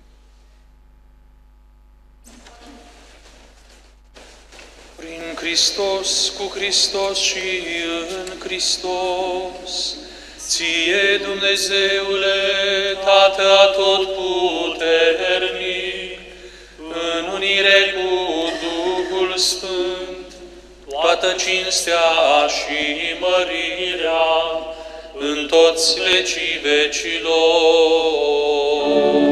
S1: Prin Hristos, cu Hristos și în Hristos, Ție, Dumnezeule, Tată atotputernic, în unire cu Duhul Sfânt, toată cinstea și mărirea în toți vecii vecilor.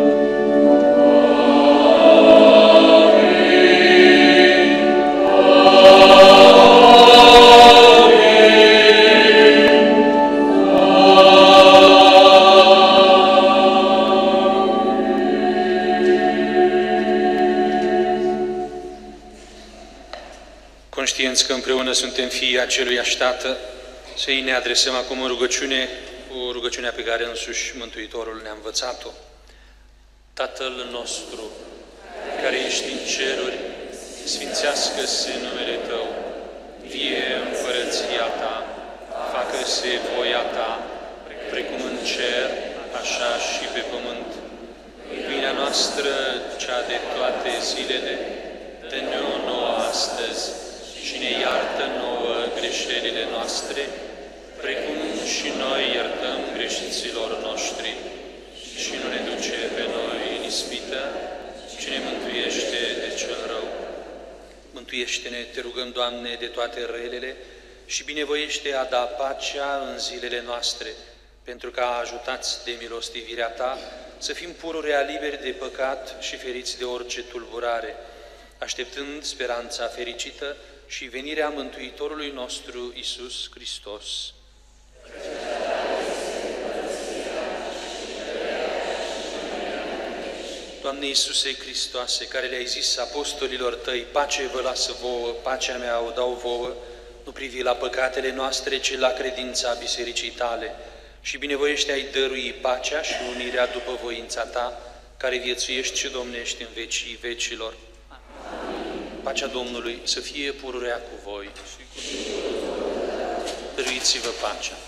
S1: Conștienți că împreună suntem fii aceluiași Tată, să-i ne adresăm acum în rugăciune, cu rugăciunea pe care însuși Mântuitorul ne-a învățat-o. Tatăl nostru, care ești în ceruri, sfințească-se numele Tău, vie împărăția Ta, facă-se voia Ta, precum în cer, așa și pe pământ. Pâinea noastră, cea de toate zilele, dă-ne o nouă astăzi și ne iartă nouă greșelile noastre, precum și noi iertăm greșiților noștri. Și nu ne duce pe noi în ispită, ci ne mântuiește de cel rău. Mântuiește-ne, Te rugăm, Doamne, de toate relele și binevoiește a da pacea în zilele noastre, pentru ca, ajutați de milostivirea Ta, să fim pururea liberi de păcat și feriți de orice tulburare, așteptând speranța fericită și venirea Mântuitorului nostru, Iisus Hristos. Doamne Iisuse Hristoase, care le-ai zis apostolilor tăi, pace vă lasă vouă, pacea mea o dau vouă, nu privi la păcatele noastre, ci la credința bisericii tale și binevoiește ai dărui pacea și unirea după voința ta, care viețuiești și domnești în vecii vecilor. Pacea Domnului să fie pururea cu voi. Dăruiți-vă pacea.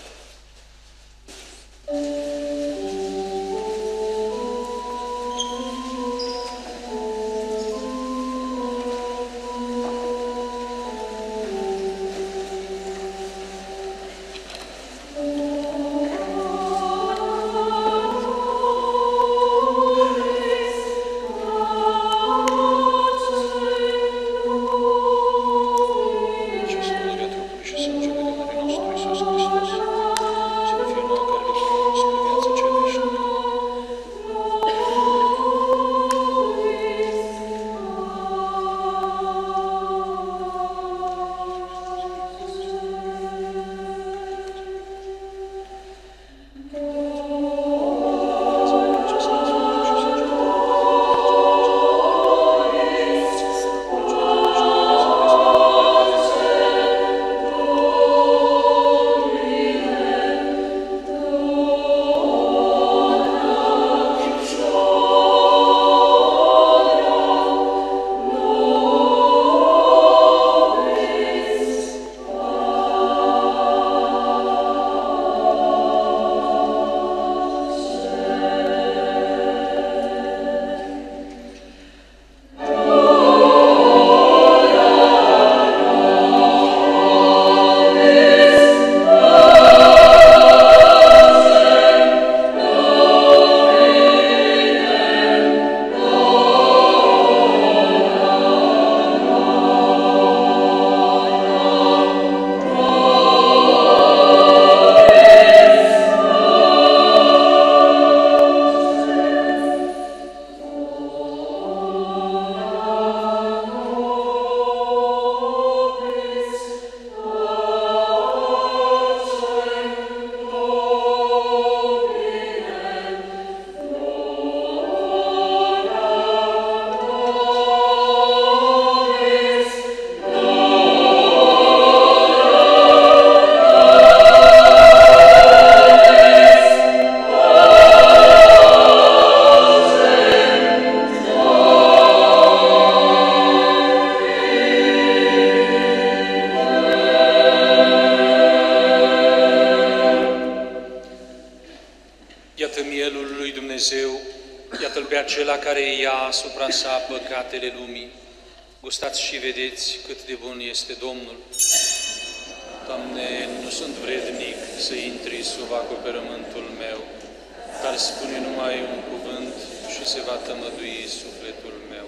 S1: Acela care ia asupra sa păcatele lumii. Gustați și vedeți cât de bun este Domnul. Doamne, nu sunt vrednic să intri sub acoperământul meu, dar spune numai un cuvânt și se va tămădui sufletul meu.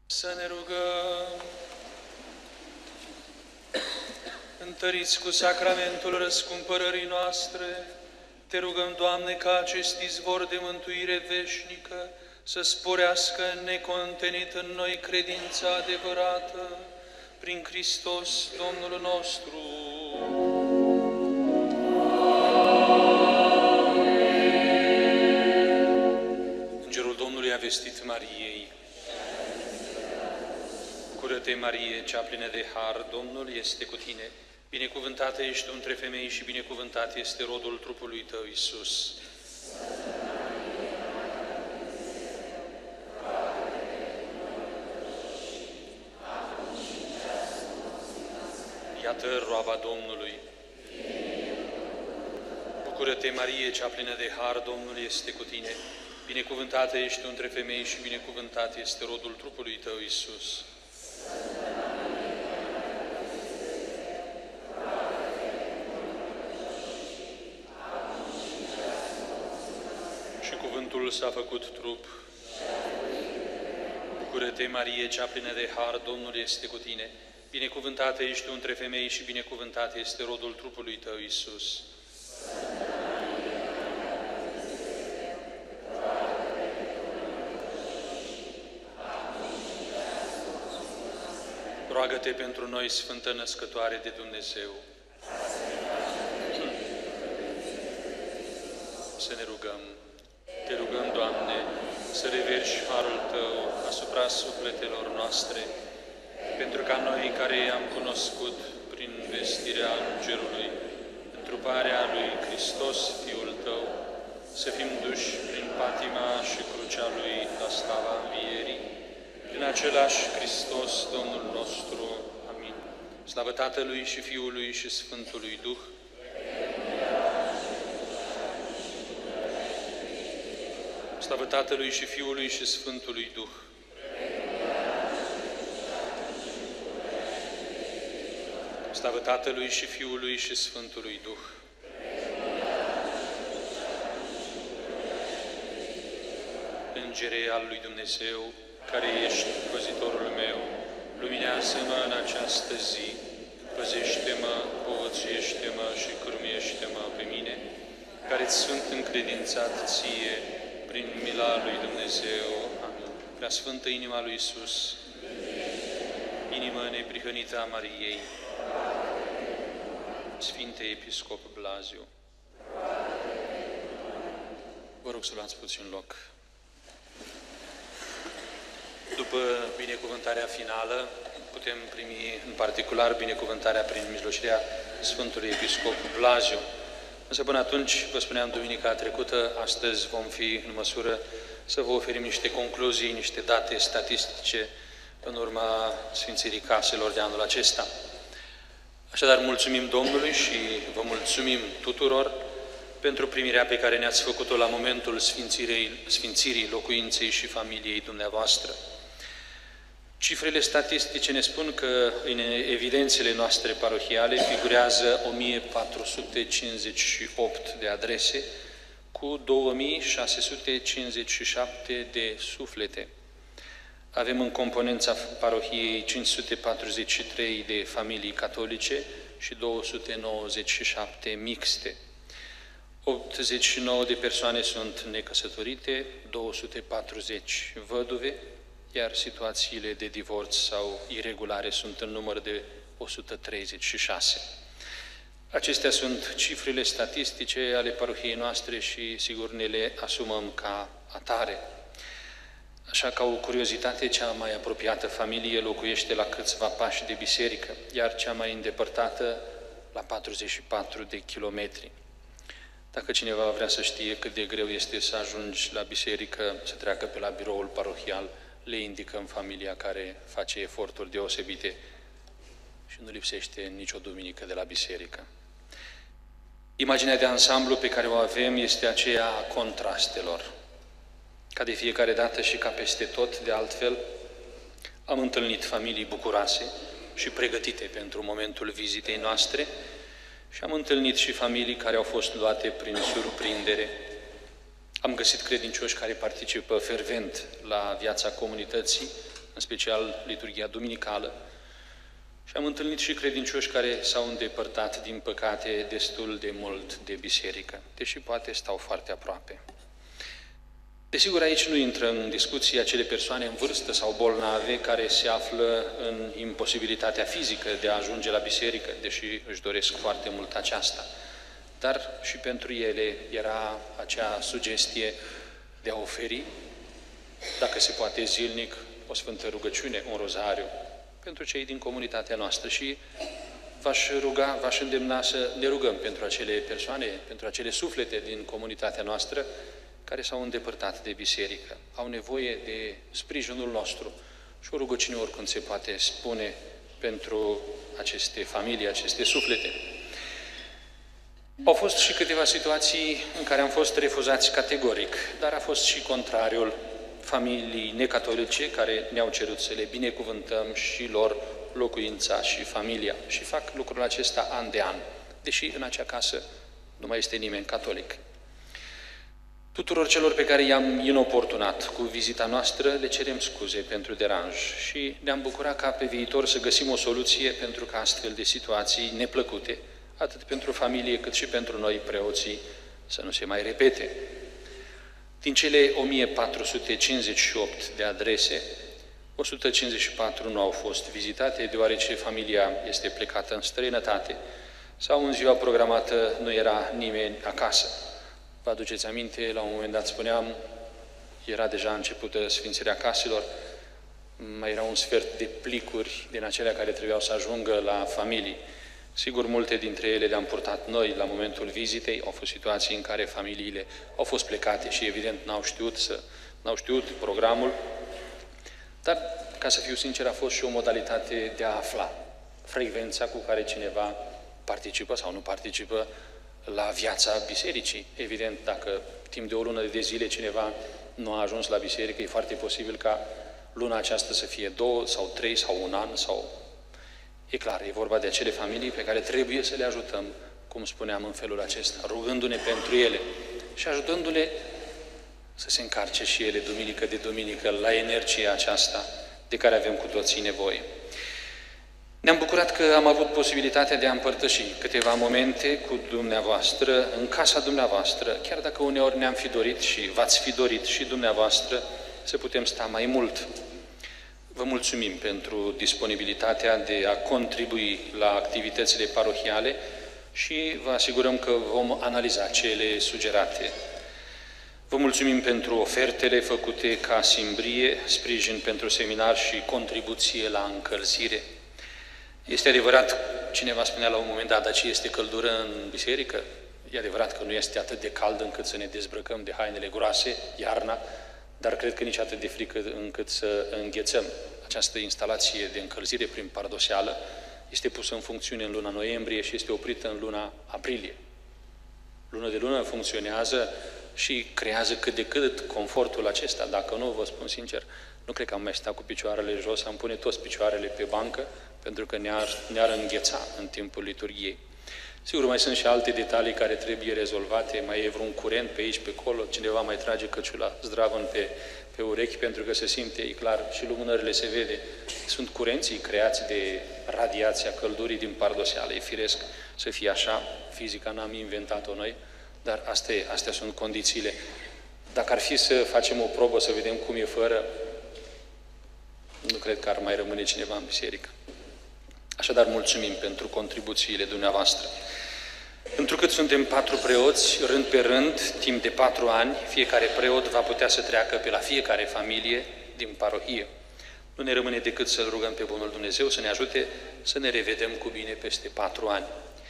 S1: Să ne rugăm. Întăriți cu sacramentul răscumpărării noastre, te rugăm, Doamne, ca acest izvor de mântuire veșnică să sporească necontenit în noi credința adevărată, prin Hristos Domnul nostru. Îngerul Domnului a vestit Mariei: Bucură-te, Marie, cea plină de har, Domnul este cu tine. Binecuvântată ești tu între femei și binecuvântat este rodul trupului tău, Iisus. Iată roaba Domnului. Bucură-te, Marie, cea plină de har, Domnul este cu tine. Binecuvântată ești tu între femei și binecuvântat este rodul trupului tău, Iisus. Și cuvântul s-a făcut trup. Bucură-te, Marie, cea plină de har, Domnul este cu tine. Binecuvântată ești tu între femei și binecuvântat este rodul trupului tău, Iisus. Roagă-te pentru noi, Sfântă Născătoare de Dumnezeu. Să ne rugăm. Te rugăm, Doamne, să reverși harul Tău asupra sufletelor noastre, pentru ca noi care am cunoscut prin vestirea Îngerului întruparea lui Hristos, Fiul Tău, să fim duși prin patima și crucea Lui la slava învierii, prin același Hristos, Domnul nostru. Amin. Slavă Tatălui și Fiului și Sfântului Duh. Slavă Tatălui și Fiului și Sfântului Duh. Slavă Tatălui și Fiului și Sfântului Duh. Îngere al lui Dumnezeu, care ești păzitorul meu, luminează-mă în această zi, păzește-mă, povățuiește-mă și cârmuiește-mă pe mine, care-ți sunt încredințat ție, prin mila lui Dumnezeu. Amin. Preasfântă inima lui Iisus, inimă neprihănită a Mariei, Sfinte Episcop Blaziu. Vă rog să luați puțin loc. După binecuvântarea finală, putem primi în particular binecuvântarea prin mijlocirea Sfântului Episcop Blaziu. Însă până atunci, vă spuneam duminica trecută, astăzi vom fi în măsură să vă oferim niște concluzii, niște date statistice în urma Sfințirii Caselor de anul acesta. Așadar, mulțumim Domnului și vă mulțumim tuturor pentru primirea pe care ne-ați făcut-o la momentul sfințirii, sfințirii locuinței și familiei dumneavoastră. Cifrele statistice ne spun că în evidențele noastre parohiale figurează o mie patru sute cincizeci și opt de adrese cu două mii șase sute cincizeci și șapte de suflete. Avem în componența parohiei cinci sute patruzeci și trei de familii catolice și două sute nouăzeci și șapte mixte. optzeci și nouă de persoane sunt necăsătorite, două sute patruzeci văduve, iar situațiile de divorț sau iregulare sunt în număr de o sută treizeci și șase. Acestea sunt cifrele statistice ale parohiei noastre și, sigur, ne le asumăm ca atare. Așa, ca o curiozitate, cea mai apropiată familie locuiește la câțiva pași de biserică, iar cea mai îndepărtată la patruzeci și patru de kilometri. Dacă cineva vrea să știe cât de greu este să ajungi la biserică, să treacă pe la biroul parohial, le indicăm familia care face eforturi deosebite și nu lipsește nicio duminică de la biserică. Imaginea de ansamblu pe care o avem este aceea a contrastelor. Ca de fiecare dată și ca peste tot, de altfel, am întâlnit familii bucuroase și pregătite pentru momentul vizitei noastre și am întâlnit și familii care au fost luate prin surprindere. Am găsit credincioși care participă fervent la viața comunității, în special liturghia duminicală, și am întâlnit și credincioși care s-au îndepărtat, din păcate, destul de mult de biserică, deși poate stau foarte aproape. Desigur, aici nu intră în discuție acele persoane în vârstă sau bolnave care se află în imposibilitatea fizică de a ajunge la biserică, deși își doresc foarte mult aceasta. Dar și pentru ele era acea sugestie de a oferi, dacă se poate zilnic, o sfântă rugăciune, un rozariu, pentru cei din comunitatea noastră. Și v-aș ruga, v-aș îndemna să ne rugăm pentru acele persoane, pentru acele suflete din comunitatea noastră care s-au îndepărtat de biserică, au nevoie de sprijinul nostru și o rugăciune oricând se poate spune pentru aceste familii, aceste suflete. Au fost și câteva situații în care am fost refuzați categoric, dar a fost și contrariul, familii necatolice care ne-au cerut să le binecuvântăm și lor locuința și familia. Și fac lucrul acesta an de an, deși în acea casă nu mai este nimeni catolic. Tuturor celor pe care i-am inoportunat cu vizita noastră le cerem scuze pentru deranj și ne-am bucurat ca pe viitor să găsim o soluție pentru ca astfel de situații neplăcute, atât pentru familie cât și pentru noi preoții, să nu se mai repete. Din cele o mie patru sute cincizeci și opt de adrese, o sută cincizeci și patru nu au fost vizitate, deoarece familia este plecată în străinătate sau în ziua programată nu era nimeni acasă. Vă aduceți aminte, la un moment dat spuneam, era deja începută sfințirea caselor, mai era un sfert de plicuri din acelea care trebuiau să ajungă la familii. Sigur, multe dintre ele le-am purtat noi la momentul vizitei, au fost situații în care familiile au fost plecate și evident n-au știut, să, n-au știut programul, dar, ca să fiu sincer, a fost și o modalitate de a afla frecvența cu care cineva participă sau nu participă la viața bisericii. Evident, dacă timp de o lună de zile cineva nu a ajuns la biserică, e foarte posibil ca luna aceasta să fie două sau trei sau un an sau... E clar, e vorba de acele familii pe care trebuie să le ajutăm, cum spuneam, în felul acesta, rugându-ne pentru ele și ajutându-le să se încarce și ele duminică de duminică la energia aceasta de care avem cu toții nevoie. Ne-am bucurat că am avut posibilitatea de a împărtăși câteva momente cu dumneavoastră, în casa dumneavoastră, chiar dacă uneori ne-am fi dorit și v-ați fi dorit și dumneavoastră să putem sta mai mult. Vă mulțumim pentru disponibilitatea de a contribui la activitățile parohiale și vă asigurăm că vom analiza cele sugerate. Vă mulțumim pentru ofertele făcute ca simbrie, sprijin pentru seminar și contribuție la încălzire. Este adevărat, cineva spunea la un moment dat, dar ce este căldură în biserică? E adevărat că nu este atât de cald încât să ne dezbrăcăm de hainele groase, iarna, dar cred că nici atât de frică încât să înghețăm. Această instalație de încălzire prin pardoseală este pusă în funcțiune în luna noiembrie și este oprită în luna aprilie. Lună de lună funcționează și creează cât de cât confortul acesta. Dacă nu, vă spun sincer, nu cred că am mai stat cu picioarele jos, am pune toți picioarele pe bancă, pentru că ne-ar, ne-ar îngheța în timpul liturghiei. Sigur, mai sunt și alte detalii care trebuie rezolvate, mai e vreun curent pe aici, pe acolo, cineva mai trage căciula zdravăn pe, pe urechi, pentru că se simte, e clar, și lumânările se vede. Sunt curenții creați de radiația căldurii din pardoseală. E firesc să fie așa, fizica n-am inventat-o noi, dar astea, e, astea sunt condițiile. Dacă ar fi să facem o probă, să vedem cum e fără, nu cred că ar mai rămâne cineva în biserică. Așadar, mulțumim pentru contribuțiile dumneavoastră. Întrucât suntem patru preoți, rând pe rând, timp de patru ani, fiecare preot va putea să treacă pe la fiecare familie din parohie. Nu ne rămâne decât să-L rugăm pe Bunul Dumnezeu să ne ajute să ne revedem cu bine peste patru ani.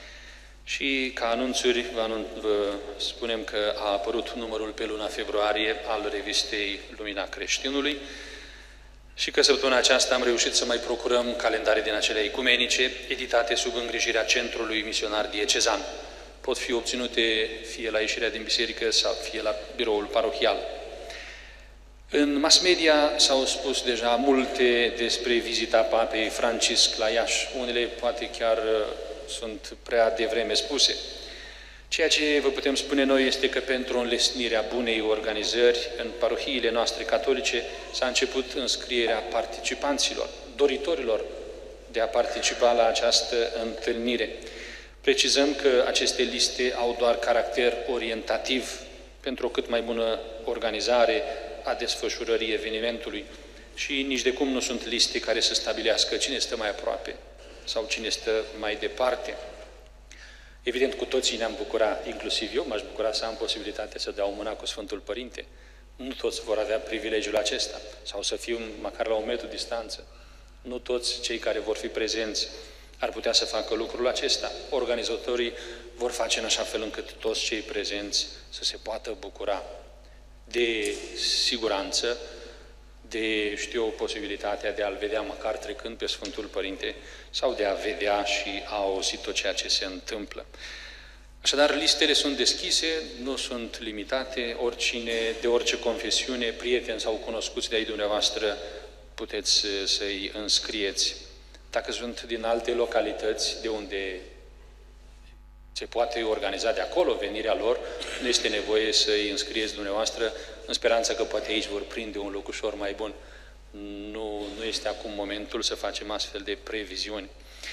S1: Și ca anunțuri vă, anun vă spunem că a apărut numărul pe luna februarie al revistei Lumina Creștinului, și că săptămâna aceasta am reușit să mai procurăm calendare din acelea ecumenice, editate sub îngrijirea Centrului Misionar Diecezan. Pot fi obținute fie la ieșirea din biserică sau fie la biroul parohial. În mass media s-au spus deja multe despre vizita Papei Francisc la Iași. Unele poate chiar sunt prea devreme spuse. Ceea ce vă putem spune noi este că pentru înlesnirea bunei organizări în parohiile noastre catolice s-a început înscrierea participanților, doritorilor de a participa la această întâlnire. Precizăm că aceste liste au doar caracter orientativ pentru o cât mai bună organizare a desfășurării evenimentului și nici de cum nu sunt liste care să stabilească cine stă mai aproape sau cine stă mai departe. Evident, cu toții ne-am bucurat, inclusiv eu m-aș bucura să am posibilitatea să dau mâna cu Sfântul Părinte. Nu toți vor avea privilegiul acesta, sau să fiu măcar la un metru distanță. Nu toți cei care vor fi prezenți ar putea să facă lucrul acesta. Organizatorii vor face în așa fel încât toți cei prezenți să se poată bucura de siguranță, de, știu, posibilitatea de a-L vedea măcar trecând pe Sfântul Părinte sau de a vedea și a auzi tot ceea ce se întâmplă. Așadar, listele sunt deschise, nu sunt limitate, oricine, de orice confesiune, prieteni sau cunoscuți de ai dumneavoastră, puteți să-i înscrieți. Dacă sunt din alte localități de unde se poate organiza de acolo venirea lor, nu este nevoie să-i înscrieți dumneavoastră în speranța că poate aici vor prinde un loc ușor mai bun. Nu, nu este acum momentul să facem astfel de previziuni.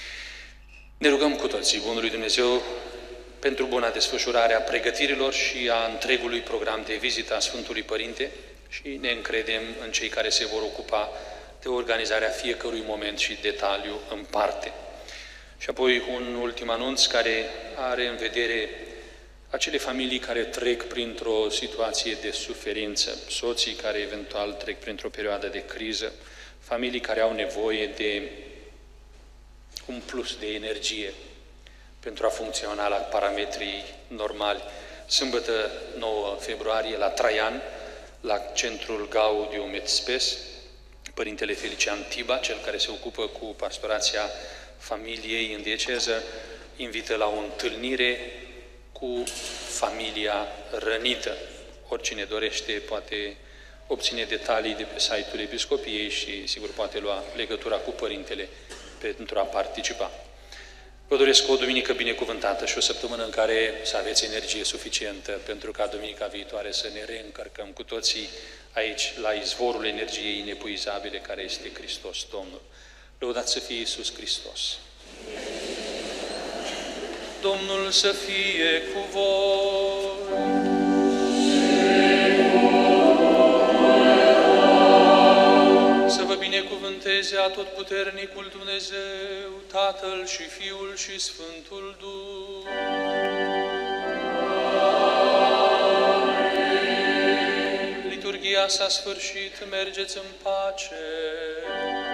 S1: Ne rugăm cu toții Bunului Dumnezeu pentru buna desfășurare a pregătirilor și a întregului program de vizită a Sfântului Părinte și ne încredem în cei care se vor ocupa de organizarea fiecărui moment și detaliu în parte. Și apoi un ultim anunț care are în vedere acele familii care trec printr-o situație de suferință, soții care eventual trec printr-o perioadă de criză, familii care au nevoie de un plus de energie pentru a funcționa la parametrii normali. Sâmbătă nouă februarie la Traian, la Centrul Gaudium et Spes, Părintele Felician Tiba, cel care se ocupă cu pastorația familiei în dieceză, invită la o întâlnire cu familia rănită. Oricine dorește poate obține detalii de pe site-ul Episcopiei și sigur poate lua legătura cu Părintele pentru a participa. Vă doresc o duminică binecuvântată și o săptămână în care să aveți energie suficientă pentru ca duminica viitoare să ne reîncărcăm cu toții aici la izvorul energiei inepuizabile care este Hristos Domnul. Lăudați să fie Iisus Hristos! Domnul să fie cu voi! Să vă binecuvânteze Atotputernicul Dumnezeu, Tatăl și Fiul și Sfântul Duh. Liturghia s-a sfârșit, mergeți în pace.